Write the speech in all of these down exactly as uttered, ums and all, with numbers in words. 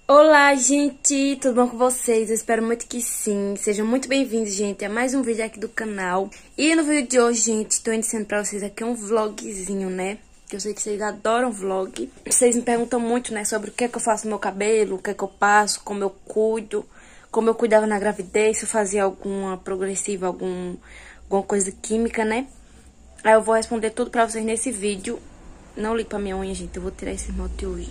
Olá, gente! Tudo bom com vocês? Eu espero muito que sim. Sejam muito bem-vindos, gente, a mais um vídeo aqui do canal. E no vídeo de hoje, gente, tô iniciando pra vocês aqui um vlogzinho, né? Que eu sei que vocês adoram vlog. Vocês me perguntam muito, né, sobre o que é que eu faço no meu cabelo, o que é que eu passo, como eu cuido, como eu cuidava na gravidez, se eu fazia alguma progressiva, algum, alguma coisa química, né? Aí eu vou responder tudo pra vocês nesse vídeo. Não ligue pra minha unha, gente, eu vou tirar esse esmalte hoje.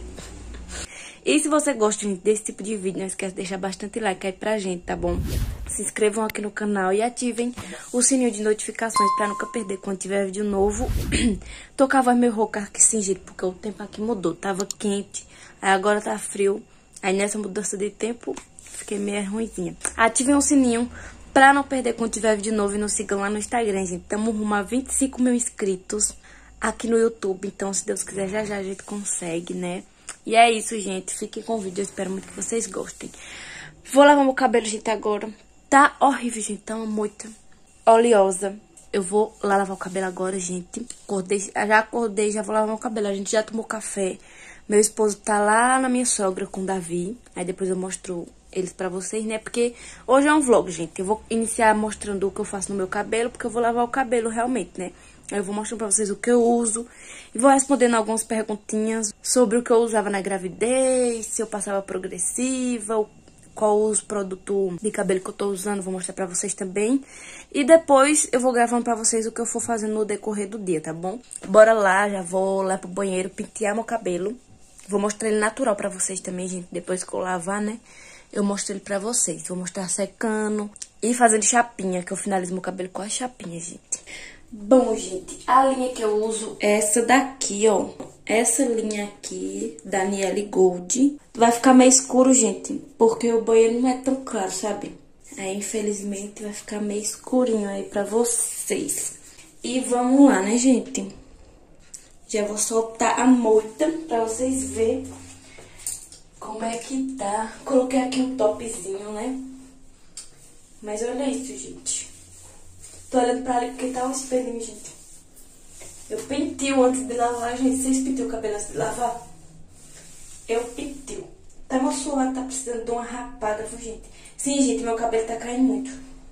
E se você gosta, gente, desse tipo de vídeo, não esquece de deixar bastante like aí pra gente, tá bom? Se inscrevam aqui no canal e ativem o sininho de notificações pra nunca perder quando tiver vídeo novo. Tô com a voz meio rouca aqui sem jeito, porque o tempo aqui mudou. Tava quente, aí agora tá frio. Aí nessa mudança de tempo, fiquei meio ruimzinha. Ativem o sininho pra não perder quando tiver vídeo novo e nos sigam lá no Instagram, gente. Tamo rumo a vinte e cinco mil inscritos aqui no YouTube. Então, se Deus quiser, já já a gente consegue, né? E é isso, gente. Fiquem com o vídeo. Eu espero muito que vocês gostem. Vou lavar meu cabelo, gente, agora. Tá horrível, gente. Tá muito oleosa. Eu vou lá lavar o cabelo agora, gente. Acordei, já acordei, já vou lavar meu cabelo. A gente já tomou café. Meu esposo tá lá na minha sogra com o Davi. Aí depois eu mostro eles pra vocês, né? Porque hoje é um vlog, gente. Eu vou iniciar mostrando o que eu faço no meu cabelo, porque eu vou lavar o cabelo realmente, né? Eu vou mostrando pra vocês o que eu uso e vou respondendo algumas perguntinhas sobre o que eu usava na gravidez, se eu passava progressiva, qual os produtos de cabelo que eu tô usando, vou mostrar pra vocês também. E depois eu vou gravando pra vocês o que eu for fazendo no decorrer do dia, tá bom? Bora lá, já vou lá pro banheiro pentear meu cabelo. Vou mostrar ele natural pra vocês também, gente, depois que eu lavar, né? Eu mostro ele pra vocês. Vou mostrar secando e fazendo chapinha, que eu finalizo meu cabelo com a chapinha, gente. Bom, gente, a linha que eu uso é essa daqui, ó. Essa linha aqui, da Niele Gold. Vai ficar meio escuro, gente, porque o banheiro não é tão claro, sabe? Aí, infelizmente, vai ficar meio escurinho aí pra vocês. E vamos lá, né, gente? Já vou soltar a moita pra vocês verem como é que tá. Coloquei aqui um topzinho, né? Mas olha isso, gente. Tô olhando pra ali porque tá um espelhinho, gente. Eu pentio antes de lavar, gente. Vocês penteiam o cabelo antes de lavar? Eu pentio. Tá meu suor, tá precisando de uma rapada, viu, gente? Sim, gente, meu cabelo tá caindo muito.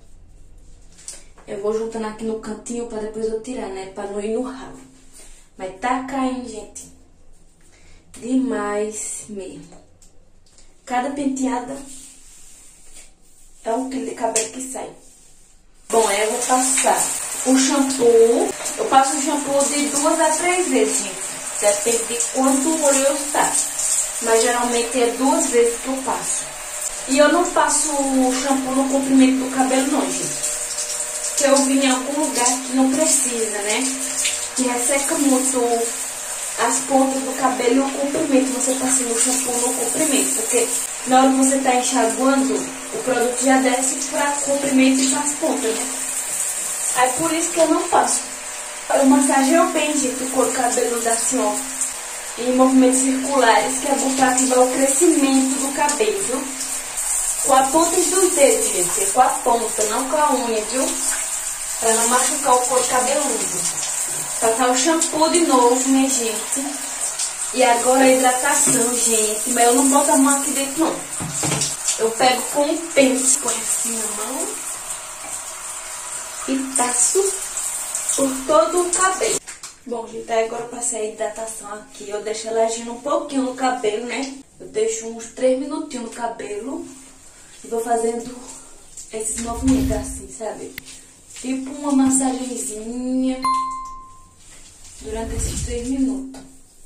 Eu vou juntando aqui no cantinho pra depois eu tirar, né? Pra não ir no ralo. Mas tá caindo, gente. Demais mesmo. Cada penteada é um quilo de cabelo que sai. Bom, aí eu vou passar o shampoo. Eu passo o shampoo de duas a três vezes, gente. Depende de quanto oleoso tá. Mas geralmente é duas vezes que eu passo. E eu não passo o shampoo no comprimento do cabelo, não, gente. Porque eu vi em algum lugar que não precisa, né? Que resseca muito as pontas do cabelo e o comprimento. Você passa o shampoo no comprimento. Porque na hora que você tá enxaguando, o produto já desce para comprimento e para as pontas, né? Aí por isso que eu não faço. Eu massageio bem, gente, o couro cabeludo assim, ó, em movimentos circulares, que é bom para ativar o crescimento do cabelo, viu? Com a ponta dos dedos, gente, com a ponta, não com a unha, viu? Para não machucar o couro cabeludo. Passar o shampoo de novo, minha gente. E agora a hidratação, gente. Mas eu não boto a mão aqui dentro, não. Eu pego com um pente, põe assim na mão e passo por todo o cabelo. Bom, gente, agora eu passei a hidratação aqui. Eu deixo ela agindo um pouquinho no cabelo, né? Eu deixo uns três minutinhos no cabelo e vou fazendo esses movimentos assim, sabe? Tipo uma massagenzinha durante esses três minutos.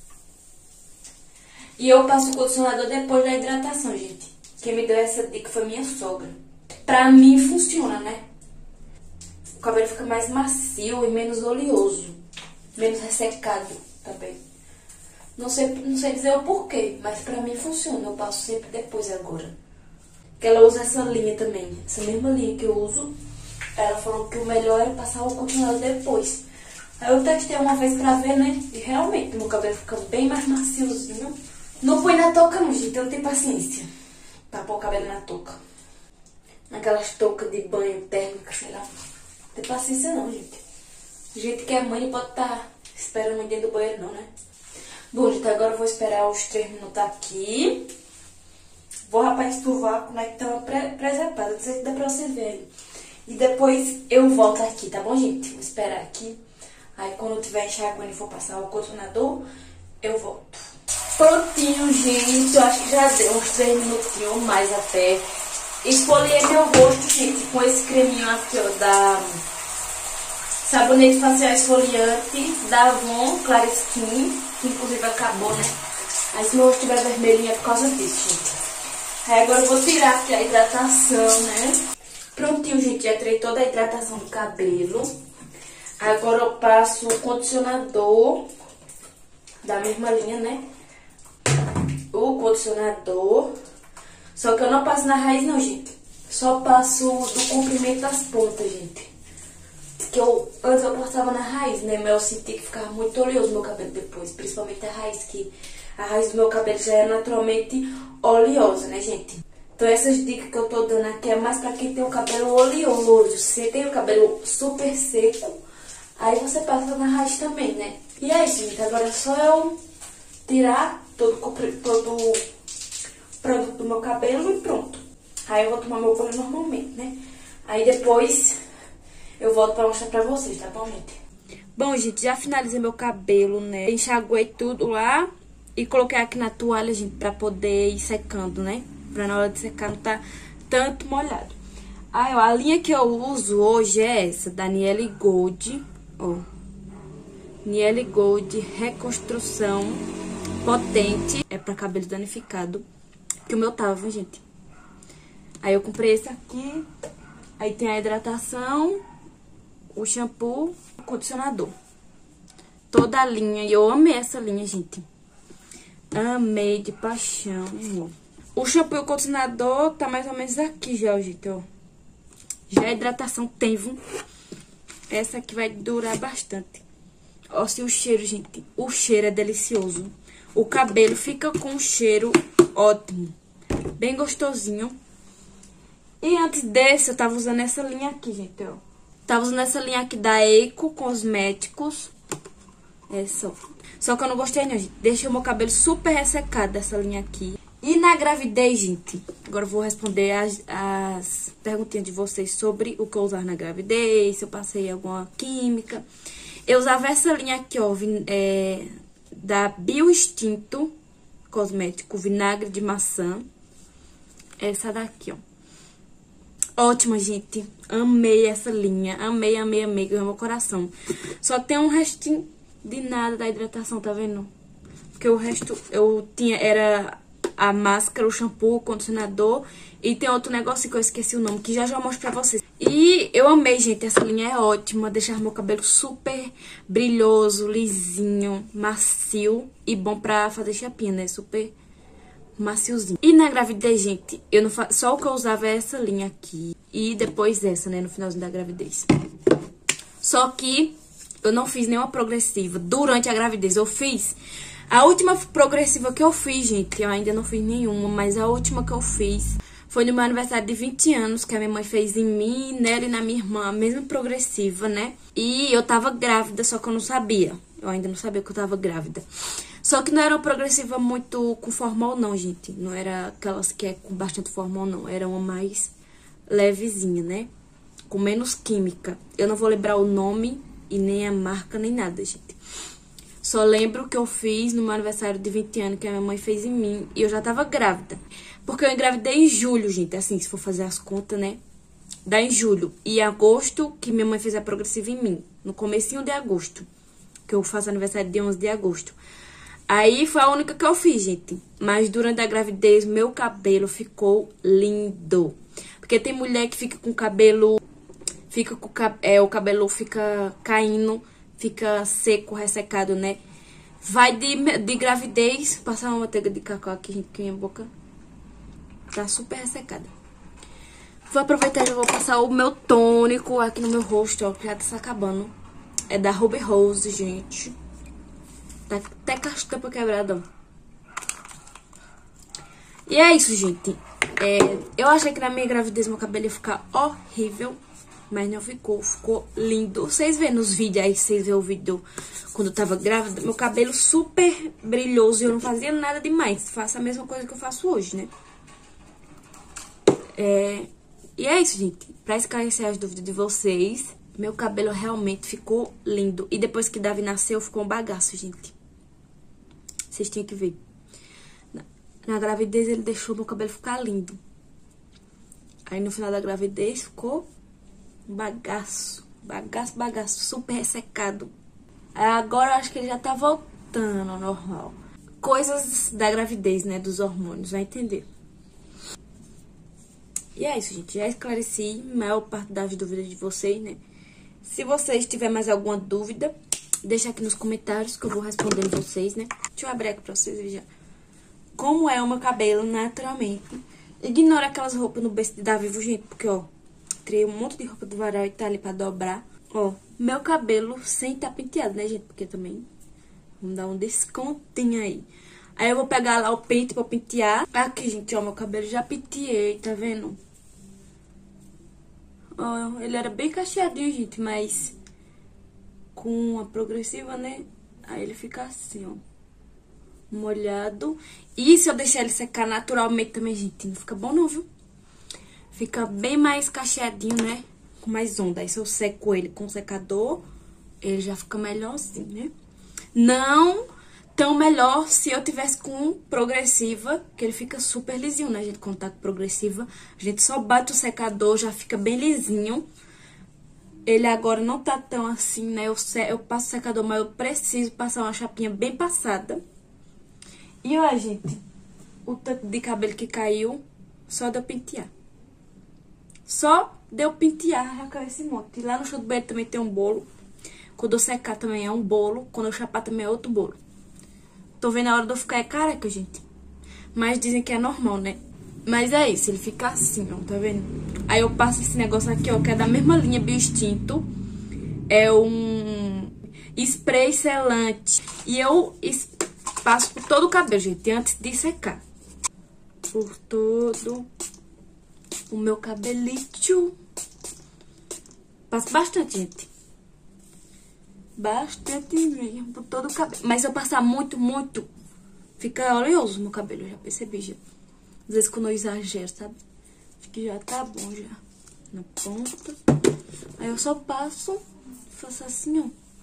E eu passo o condicionador depois da hidratação, gente. Quem me deu essa dica foi minha sogra. Pra mim funciona, né? O cabelo fica mais macio e menos oleoso. Menos ressecado também. Não sei, não sei dizer o porquê, mas pra mim funciona. Eu passo sempre depois agora. Porque ela usa essa linha também. Essa mesma linha que eu uso. Ela falou que o melhor é passar o condicionador depois. Aí eu testei uma vez pra ver, né? E realmente meu cabelo fica bem mais maciozinho. Não põe na touca não, gente. Eu não tenho paciência pra pôr o cabelo na touca. Naquelas toucas de banho térmica, sei lá. Não tem paciência não, gente. Do jeito que é mãe, não pode estar esperando dentro do banheiro não, né? Bom, gente, agora eu vou esperar os três minutos aqui. Vou rapar esse sovaco, né, que tá pre preservado. Não sei se dá pra vocês verem. E depois eu volto aqui, tá bom, gente? Vou esperar aqui. Aí quando eu tiver enxaguando e for passar o condicionador, eu volto. Prontinho, gente. Eu acho que já deu uns três minutinhos ou mais até. Esfoliei meu rosto, gente, com esse creminho aqui, ó, da sabonete facial esfoliante da Avon Clara Skin, que inclusive acabou, né? Aí se meu rosto estiver vermelhinho é por causa disso, gente. Aí agora eu vou tirar aqui a hidratação, né? Prontinho, gente, já tirei toda a hidratação do cabelo. Agora eu passo o condicionador da mesma linha, né? O condicionador. Só que eu não passo na raiz não, gente. Só passo do comprimento das pontas, gente. Que eu, antes eu passava na raiz, né? Mas eu senti que ficava muito oleoso meu cabelo depois. Principalmente a raiz, que a raiz do meu cabelo já é naturalmente oleosa, né, gente? Então essas dicas que eu tô dando aqui é mais pra quem tem o cabelo oleoso. Se você tem o cabelo super seco, aí você passa na raiz também, né? E é isso, gente. Agora é só eu tirar todo, todo o produto do meu cabelo e pronto. Aí eu vou tomar meu banho normalmente, né? Aí depois eu volto pra mostrar pra vocês, tá bom, gente? Bom, gente, já finalizei meu cabelo, né? Enxaguei tudo lá e coloquei aqui na toalha, gente, pra poder ir secando, né? Pra na hora de secar não tá tanto molhado. Aí, ó, a linha que eu uso hoje é essa, da Niele Gold, ó. Niele Gold Reconstrução Potente. É pra cabelo danificado. Que o meu tava, gente. Aí eu comprei esse aqui. Aí tem a hidratação, o shampoo, o condicionador. Toda a linha. E eu amei essa linha, gente. Amei de paixão, amor. O shampoo e o condicionador tá mais ou menos aqui já, gente, ó. Já a hidratação tem, viu? Essa aqui vai durar bastante. Ó, se o cheiro, gente. O cheiro é delicioso. O cabelo fica com um cheiro ótimo. Bem gostosinho. E antes desse, eu tava usando essa linha aqui, gente, ó. Tava usando essa linha aqui da Eco Cosméticos. Essa, ó. Só que eu não gostei, não, gente. Deixei o meu cabelo super ressecado dessa linha aqui. E na gravidez, gente, agora eu vou responder as, as perguntinhas de vocês sobre o que eu usava na gravidez, se eu passei alguma química. Eu usava essa linha aqui, ó, é, da Bioextinto Cosmético, vinagre de maçã. Essa daqui, ó. Ótima, gente. Amei essa linha. Amei, amei, amei. Ganhou meu coração. Só tem um restinho de nada da hidratação, tá vendo? Porque o resto eu tinha, era a máscara, o shampoo, o condicionador. E tem outro negócio que eu esqueci o nome, que já já eu mostro pra vocês. E eu amei, gente. Essa linha é ótima. Deixar meu cabelo super brilhoso, lisinho, macio. E bom pra fazer chapinha, né? Super maciozinho. E na gravidez, gente, eu não fa... só o que eu usava é essa linha aqui. E depois essa, né? No finalzinho da gravidez. Só que eu não fiz nenhuma progressiva durante a gravidez. Eu fiz... A última progressiva que eu fiz, gente, eu ainda não fiz nenhuma, mas a última que eu fiz foi no meu aniversário de vinte anos, que a minha mãe fez em mim, nela e na minha irmã, a mesma progressiva, né? E eu tava grávida, só que eu não sabia. Eu ainda não sabia que eu tava grávida. Só que não era uma progressiva muito com formol, não, gente. Não era aquelas que é com bastante formol, não. Era uma mais levezinha, né? Com menos química. Eu não vou lembrar o nome e nem a marca, nem nada, gente. Só lembro que eu fiz no meu aniversário de vinte anos, que a minha mãe fez em mim, e eu já tava grávida. Porque eu engravidei em julho, gente, assim, se for fazer as contas, né? Dá em julho. E em agosto, que minha mãe fez a progressiva em mim. No comecinho de agosto. Que eu faço aniversário de onze de agosto. Aí foi a única que eu fiz, gente. Mas durante a gravidez, meu cabelo ficou lindo. Porque tem mulher que fica com o cabelo... Fica com é, o cabelo fica caindo... Fica seco, ressecado, né? Vai de, de gravidez. Passar uma manteiga de cacau aqui, gente, que minha boca tá super ressecada. Vou aproveitar e já vou passar o meu tônico aqui no meu rosto, ó, que já tá se acabando. É da Ruby Rose, gente. Tá até com as tampas quebradas, ó. E é isso, gente. É, eu achei que na minha gravidez meu cabelo ia ficar horrível. Mas não ficou, ficou lindo. Vocês vêem nos vídeos aí, vocês vêem o vídeo quando eu tava grávida, meu cabelo super brilhoso e eu não fazia nada demais. Faço a mesma coisa que eu faço hoje, né? É... E é isso, gente. Pra esclarecer as dúvidas de vocês, meu cabelo realmente ficou lindo. E depois que Davi nasceu, ficou um bagaço, gente. Vocês tinham que ver. Na, na gravidez, ele deixou meu cabelo ficar lindo. Aí, no final da gravidez, ficou um bagaço. Bagaço, bagaço. Super ressecado. Aí, agora, eu acho que ele já tá voltando ao normal. Coisas da gravidez, né? Dos hormônios, vai entender. E é isso, gente. Já esclareci a maior parte das dúvidas de vocês, né? Se vocês tiverem mais alguma dúvida, deixa aqui nos comentários que eu vou respondendo vocês, né? Deixa eu abrir aqui pra vocês verem como é o meu cabelo naturalmente. Ignora aquelas roupas no berço de Davi, gente, porque, ó, tirei um monte de roupa do varal e tá ali pra dobrar. Ó, meu cabelo sem tá penteado, né, gente? Porque também vamos dar um descontinho aí. Aí eu vou pegar lá o pente pra pentear. Aqui, gente, ó, meu cabelo já penteei, tá vendo? Ó, ele era bem cacheadinho, gente, mas com a progressiva, né? Aí ele fica assim, ó, molhado. E se eu deixar ele secar naturalmente também, gente, não fica bom não, viu? Fica bem mais cacheadinho, né? Com mais onda. Aí se eu seco ele com secador, ele já fica melhor assim, né? Não tão melhor se eu tivesse com progressiva, que ele fica super lisinho, né, gente? Quando tá com progressiva, a gente só bate o secador, já fica bem lisinho. Ele agora não tá tão assim, né? Eu, eu passo o secador, mas eu preciso passar uma chapinha bem passada. E olha, gente, o tanto de cabelo que caiu, só deu pentear. Só deu pentear, já caiu esse monte. E lá no chão do banheiro também tem um bolo. Quando eu secar também é um bolo. Quando eu chapar também é outro bolo. Tô vendo a hora de eu ficar careca, gente. Mas dizem que é normal, né? Mas é isso, ele fica assim, ó, tá vendo? Aí eu passo esse negócio aqui, ó, que é da mesma linha Bioextinto. É um spray selante. E eu passo por todo o cabelo, gente, antes de secar. Por todo o meu cabelito. Passo bastante, gente. Bastante mesmo, por todo o cabelo. Mas se eu passar muito, muito, fica oleoso o meu cabelo, eu já percebi, já. Às vezes quando eu exagero, sabe? Acho que já tá bom, já. Na ponta. Aí eu só passo, faço assim, ó.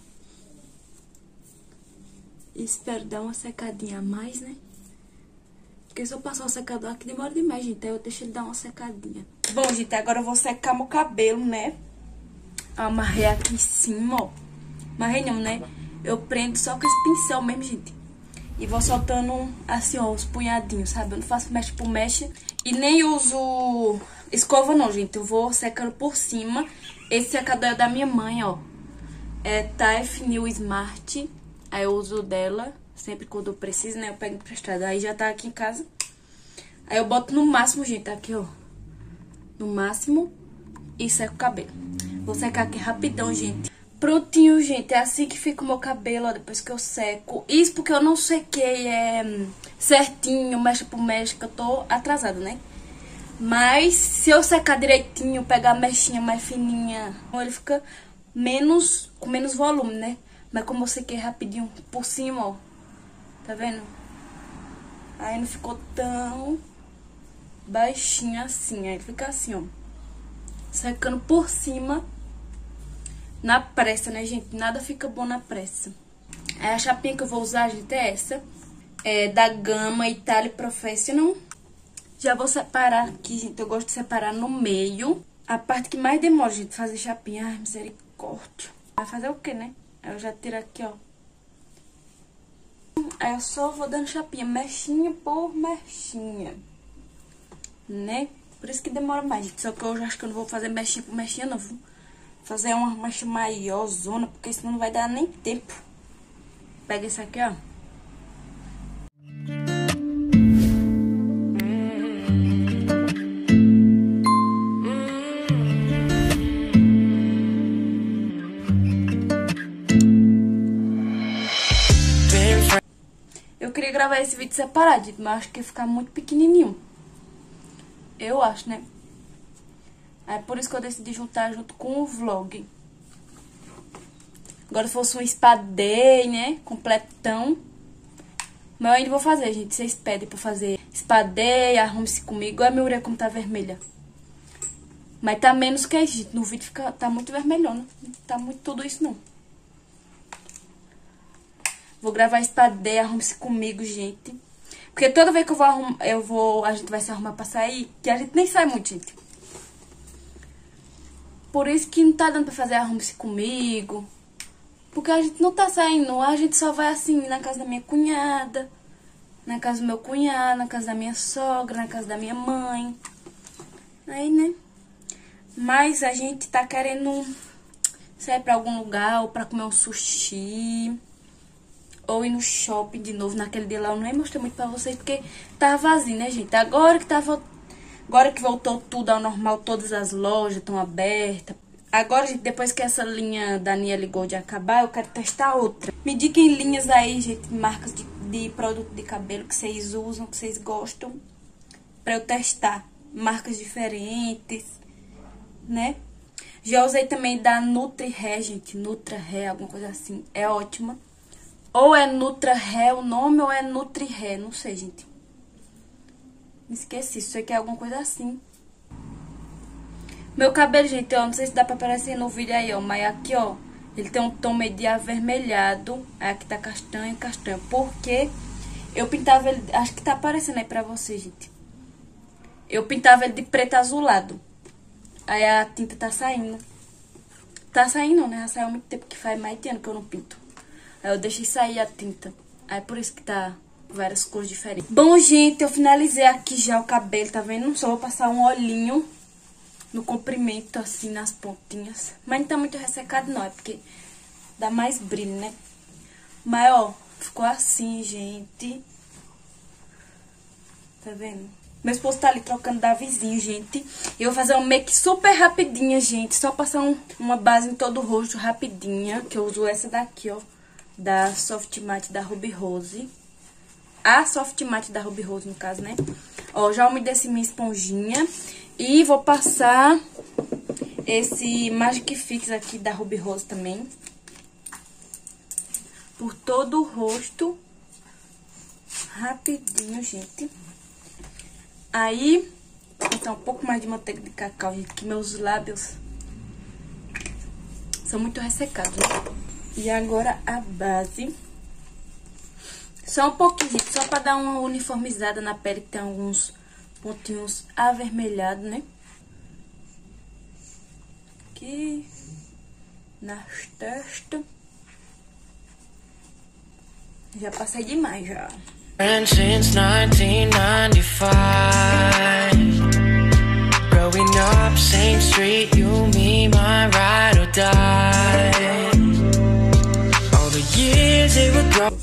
E espero dar uma secadinha a mais, né? Porque se eu passar o secador aqui, demora demais, gente. Aí eu deixo ele dar uma secadinha. Bom, gente, agora eu vou secar meu cabelo, né? Amarrei aqui em cima, ó. Amarrei não, né? Eu prendo só com esse pincel mesmo, gente. E vou soltando assim, ó, os punhadinhos, sabe? Eu não faço mexe por mexe. E nem uso escova não, gente. Eu vou secando por cima. Esse secador é da minha mãe, ó. É Taif New Smart. Aí eu uso dela. Sempre quando eu preciso, né? Eu pego emprestado. Aí já tá aqui em casa. Aí eu boto no máximo, gente. Aqui, ó. No máximo. E seco o cabelo. Vou secar aqui rapidão, gente. Prontinho, gente, é assim que fica o meu cabelo, ó, depois que eu seco. Isso porque eu não sequei é, certinho, mecha por mecha, que eu tô atrasada, né? Mas se eu secar direitinho, pegar a mechinha mais fininha, ele fica menos, com menos volume, né? Mas como eu sequei rapidinho por cima, ó, tá vendo? Aí não ficou tão baixinho assim, aí fica assim, ó, secando por cima. Na pressa, né, gente? Nada fica bom na pressa. Aí a chapinha que eu vou usar, gente, é essa. É da gama Italy Professional. Já vou separar aqui, gente. Eu gosto de separar no meio. A parte que mais demora, gente, fazer chapinha. Ai, misericórdia. Vai fazer o quê, né? Aí eu já tiro aqui, ó. Aí eu só vou dando chapinha, mechinha por mechinha. Né? Por isso que demora mais, gente. Só que eu acho que eu não vou fazer mechinha por mechinha, não. Vou fazer uma mancha maior, zona, porque senão não vai dar nem tempo. Pega esse aqui, ó. Eu queria gravar esse vídeo separado, mas acho que ia ficar muito pequenininho. Eu acho, né? É por isso que eu decidi juntar junto com o vlog. Agora se fosse um spa day, né? Completão. Mas eu ainda vou fazer, gente. Vocês pedem pra fazer spa day, arrume-se comigo. Olha a minha orelha como tá vermelha. Mas tá menos que a gente. No vídeo fica, tá muito vermelhona. Não tá muito tudo isso, não. Vou gravar esse pra D, arrume-se comigo, gente. Porque toda vez que eu vou arrumar, eu vou, a gente vai se arrumar pra sair, que a gente nem sai muito, gente. Por isso que não tá dando pra fazer arrume-se comigo. Porque a gente não tá saindo, a gente só vai assim na casa da minha cunhada, na casa do meu cunhado, na casa da minha sogra, na casa da minha mãe. Aí, né? Mas a gente tá querendo sair pra algum lugar, ou pra comer um sushi, ou ir no shopping de novo. Naquele dia lá eu nem mostrei muito pra vocês, porque tava vazio, né, gente? Agora que tava, agora que voltou tudo ao normal, todas as lojas estão abertas. Agora, gente, depois que essa linha da Niele Gold acabar, eu quero testar outra. Me diquem linhas aí, gente, marcas de, de produto de cabelo que vocês usam, que vocês gostam, pra eu testar. Marcas diferentes, né? Já usei também da Nutri Hair, gente, Nutra Hair, alguma coisa assim, é ótima. Ou é Nutra Hair o nome, ou é Nutri Hair, não sei, gente. Me esqueci, isso aqui é alguma coisa assim. Meu cabelo, gente, ó, não sei se dá pra aparecer no vídeo aí, ó, mas aqui, ó, ele tem um tom meio de avermelhado. Aqui tá castanho, castanho. Porque eu pintava ele, acho que tá aparecendo aí pra vocês, gente. Eu pintava ele de preto azulado. Aí a tinta tá saindo. Tá saindo, né? Já saiu há muito tempo, que faz mais de ano que eu não pinto. Aí eu deixei sair a tinta. Aí por isso que tá várias cores diferentes. Bom, gente, eu finalizei aqui já o cabelo, tá vendo? Só vou passar um olhinho no comprimento, assim, nas pontinhas. Mas não tá muito ressecado, não. É porque dá mais brilho, né? Mas, ó, ficou assim, gente. Tá vendo? Meu esposo tá ali trocando da vizinha, gente. E eu vou fazer um make super rapidinha, gente. Só passar um, uma base em todo o rosto rapidinha. Que eu uso essa daqui, ó. Da Soft Matte da Ruby Rose. A Soft Matte da Ruby Rose, no caso, né? Ó, já umedeci minha esponjinha. E vou passar esse Magic Fix aqui da Ruby Rose também. Por todo o rosto. Rapidinho, gente. Aí, vou botar um pouco mais de manteiga de cacau, gente, que meus lábios são muito ressecados, né? E agora a base. Só um pouquinho, gente, só pra dar uma uniformizada na pele, que tem alguns pontinhos avermelhados, né? Aqui, nas testas. Já passei demais, já. And since nineteen ninety-five, growing up, same street, you, me, my ride or die. All the years it would grow.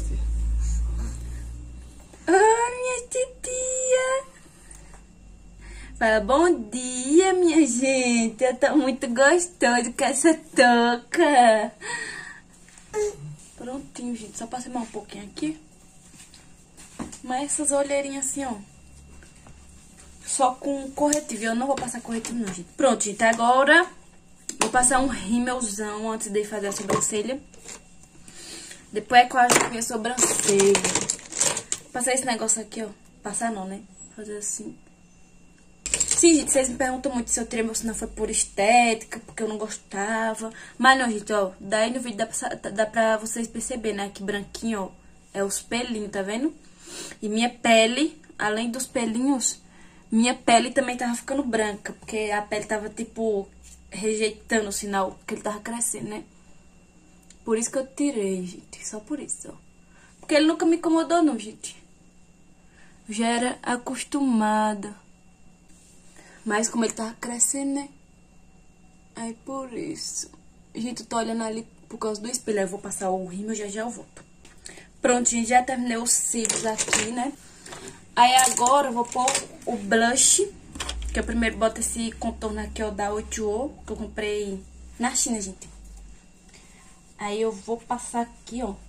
Ah, minha titia! Fala bom dia, minha gente. Eu tô muito gostoso com essa touca. Prontinho, gente. Só passei mais um pouquinho aqui. Mas essas olheirinhas assim, ó. Só com corretivo. Eu não vou passar corretivo não, gente. Pronto, gente. Agora vou passar um rímelzão antes de fazer a sobrancelha. Depois é que eu acho que a sobrancelha. Passar esse negócio aqui, ó. Passar não, né? Fazer assim. Sim, gente, vocês me perguntam muito se eu tirei meu sinal foi por estética, porque eu não gostava. Mas não, gente, ó. Daí no vídeo dá pra, dá pra vocês perceberem, né? Que branquinho, ó. É os pelinhos, tá vendo? E minha pele, além dos pelinhos, minha pele também tava ficando branca. Porque a pele tava, tipo, rejeitando o sinal que ele tava crescendo, né? Por isso que eu tirei, gente. Só por isso, ó. Porque ele nunca me incomodou, não, gente. Eu já era acostumada. Mas como ele tava crescendo, né? Aí por isso. Gente, eu tô olhando ali por causa do espelho. Aí eu vou passar o rímel, já já eu volto. Pronto, gente, já terminei os cílios aqui, né? Aí agora eu vou pôr o blush. Que eu primeiro boto esse contorno aqui, ó, da oito O. Que eu comprei na China, gente. Aí eu vou passar aqui, ó.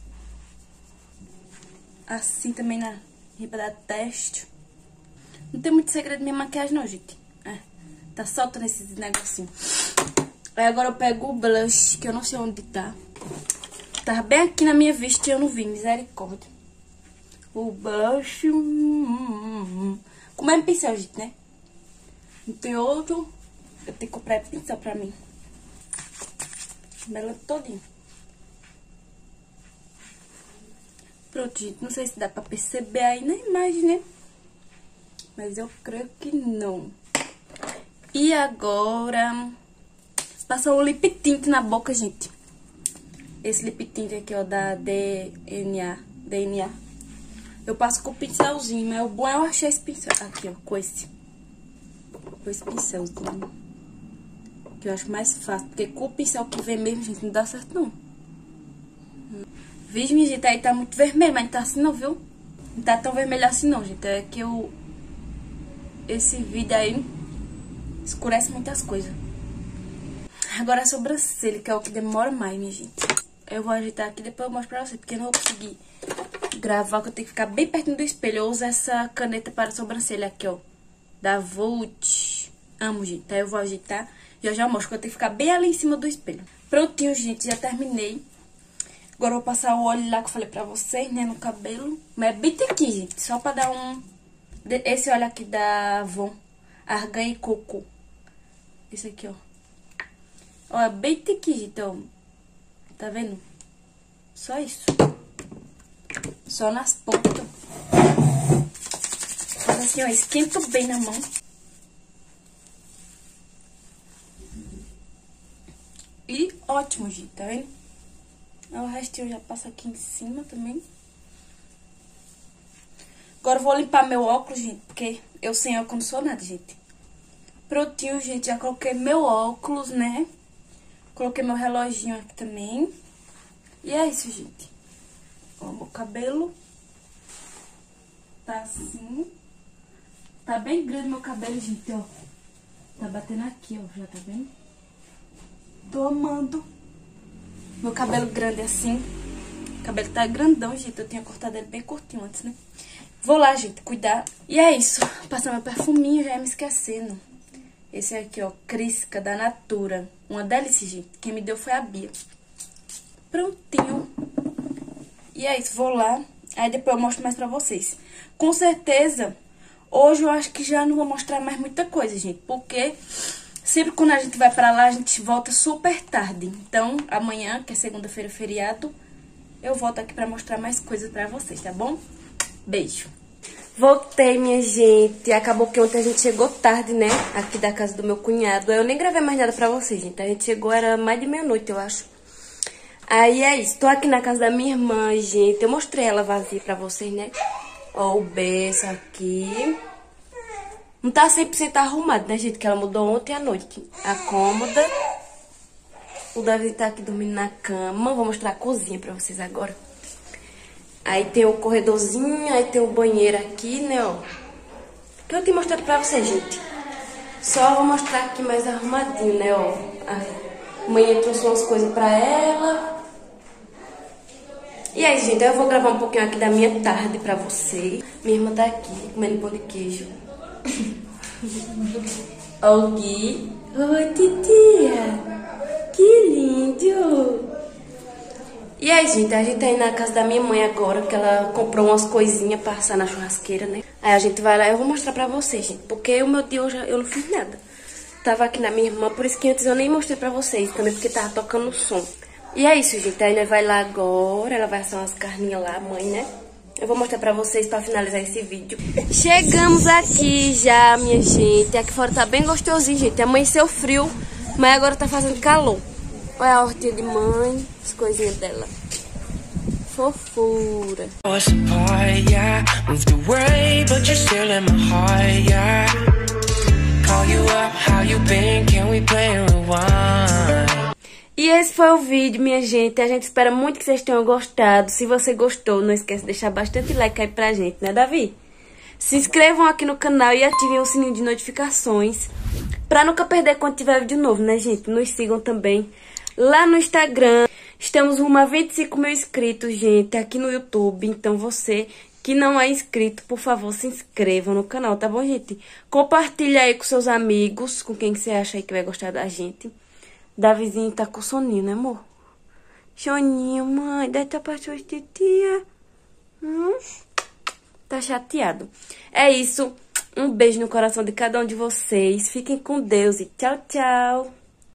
Assim também na riba da testa. Não tem muito segredo minha maquiagem, não, gente. É, tá soltando esses negocinhos. Aí agora eu pego o blush, que eu não sei onde tá. Tava bem aqui na minha vista e eu não vi, misericórdia. O blush... Hum, hum, hum. Com o mesmo pincel, gente, né? Não tem outro Eu tenho que comprar pincel pra mim. Ela todinha. Pronto, gente. Não sei se dá pra perceber aí na imagem, né? Mas eu creio que não. E agora... Passou o lip tint na boca, gente. Esse lip tint aqui, ó, da D N A. D N A. Eu passo com o pincelzinho, mas o bom é eu achar esse pincel. Aqui, ó, com esse. Com esse pincelzinho. Que eu acho mais fácil. Porque com o pincel que vem mesmo, gente, não dá certo, não. Vixe, minha gente, aí tá muito vermelho, mas não tá assim não, viu? Não tá tão vermelho assim não, gente. É que eu... Esse vídeo aí escurece muitas coisas. Agora a sobrancelha, que é o que demora mais, minha gente. Eu vou ajeitar aqui, depois eu mostro pra vocês, porque eu não vou conseguir gravar, que eu tenho que ficar bem pertinho do espelho. Eu uso essa caneta para sobrancelha aqui, ó, da Vult. Amo, gente. Aí eu vou ajeitar e eu já mostro que eu tenho que ficar bem ali em cima do espelho. Prontinho, gente, já terminei. Agora eu vou passar o óleo lá que eu falei pra vocês, né, no cabelo. Mas é bem aqui, gente, só pra dar um... Esse óleo aqui da Avon, Argan e Coco. Esse aqui, ó. Ó, é bem aqui, gente, ó. Tá vendo? Só isso. Só nas pontas. Faz assim, ó, esquento bem na mão. E ótimo, gente, tá vendo? O restinho eu já passo aqui em cima também. Agora eu vou limpar meu óculos, gente, porque eu sem óculos não sou nada, gente. Prontinho, gente, já coloquei meu óculos, né? Coloquei meu reloginho aqui também. E é isso, gente. Ó, meu cabelo tá assim. Tá bem grande meu cabelo, gente, ó. Tá batendo aqui, ó, já tá vendo? Tô amando. Meu cabelo grande assim. O cabelo tá grandão, gente. Eu tinha cortado ele bem curtinho antes, né? Vou lá, gente, cuidar. E é isso. Passar meu perfuminho, já ia me esquecendo. Esse aqui, ó, Crisca, da Natura. Uma delícia, gente. Quem me deu foi a Bia. Prontinho. E é isso, vou lá. Aí depois eu mostro mais pra vocês. Com certeza, hoje eu acho que já não vou mostrar mais muita coisa, gente. Porque sempre quando a gente vai pra lá, a gente volta super tarde. Então, amanhã, que é segunda-feira, feriado, eu volto aqui pra mostrar mais coisas pra vocês, tá bom? Beijo. Voltei, minha gente. Acabou que ontem a gente chegou tarde, né? Aqui da casa do meu cunhado. Eu nem gravei mais nada pra vocês, gente. A gente chegou, era mais de meia-noite, eu acho. Aí é isso. Tô aqui na casa da minha irmã, gente. Eu mostrei ela vazia pra vocês, né? Ó, o berço aqui. Não tá cem por cento arrumado, né, gente? Que ela mudou ontem à noite. A cômoda. O Davi tá aqui dormindo na cama. Vou mostrar a cozinha pra vocês agora. Aí tem o corredorzinho, aí tem o banheiro aqui, né, ó. Que eu tinha mostrado pra vocês, gente. Só vou mostrar aqui mais arrumadinho, né, ó. A mãe trouxe umas coisas pra ela. E aí, gente, eu vou gravar um pouquinho aqui da minha tarde pra vocês. Minha irmã tá aqui, comendo pão de queijo. Ó o Gui. Oi, titia. Que lindo. E aí, gente, a gente tá indo na casa da minha mãe agora, que ela comprou umas coisinhas pra assar na churrasqueira, né? Aí a gente vai lá e eu vou mostrar pra vocês, gente, porque o meu dia hoje eu não fiz nada. Tava aqui na minha irmã, por isso que antes eu nem mostrei pra vocês, também porque tava tocando o som. E é isso, gente, aí nós vai lá agora, ela vai assar umas carninhas lá, mãe, né? Eu vou mostrar pra vocês pra finalizar esse vídeo. Chegamos aqui já, minha gente. Aqui fora tá bem gostosinho, gente. Amanheceu frio, mas agora tá fazendo calor. Olha a hortinha de mãe, as coisinhas dela. Fofura. E esse foi o vídeo, minha gente. A gente espera muito que vocês tenham gostado. Se você gostou, não esquece de deixar bastante like aí pra gente, né, Davi? Se inscrevam aqui no canal e ativem o sininho de notificações pra nunca perder quando tiver vídeo novo, né, gente? Nos sigam também lá no Instagram. Estamos rumo a vinte e cinco mil inscritos, gente, aqui no YouTube. Então você que não é inscrito, por favor, se inscreva no canal, tá bom, gente? Compartilha aí com seus amigos, com quem você acha aí que vai gostar da gente. Davizinho tá com soninho, né, amor? Soninho, mãe, dá tua parte de tia. Hum? Tá chateado. É isso. Um beijo no coração de cada um de vocês. Fiquem com Deus e tchau, tchau!